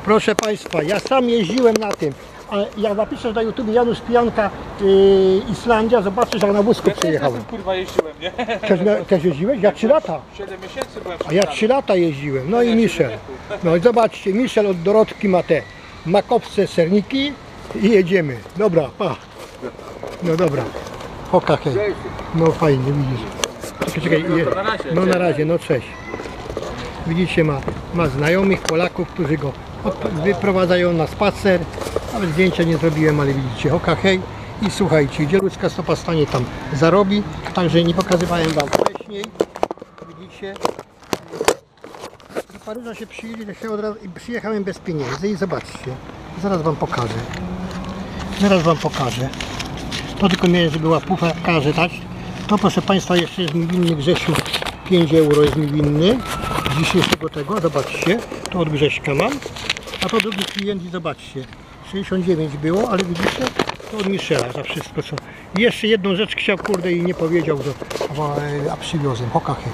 Proszę Państwa, ja sam jeździłem na tym. A jak napiszesz na YouTube Janusz Pijanka Islandia, zobaczysz, jak na wózku przyjechałem. Ja kurwa jeździłem, nie? Też jeździłeś? Ja 3 lata. 7 miesięcy byłem. A ja 3 lata jeździłem. No i Michel. No i zobaczcie, Michel od Dorotki ma te makowce serniki i jedziemy. Dobra, pa. No dobra. Hoka, hej. No fajnie, widzisz. Czekaj, no na razie, no cześć. Widzicie, ma znajomych Polaków, którzy go wyprowadzają na spacer. Nawet zdjęcia nie zrobiłem, ale widzicie, hoka, hej. I słuchajcie, gdzie ludzka stopa stanie, tam zarobi. Także nie pokazywałem wam wcześniej. Widzicie. Do Paryża się przyjechałem bez pieniędzy i zobaczcie. Zaraz wam pokażę. To tylko miałem, żeby łapówkę dać. To proszę Państwa, jeszcze jest mi winny Grzesiu. 5 euro jest mi winny. Z dzisiejszego tego, zobaczcie. To od Grześka mam. A to drugi klient i zobaczcie. 69 było, ale widzicie? To od Michela za wszystko co. I jeszcze jedną rzecz chciał, kurde, i nie powiedział, a przywiozłem. Hoka, hej.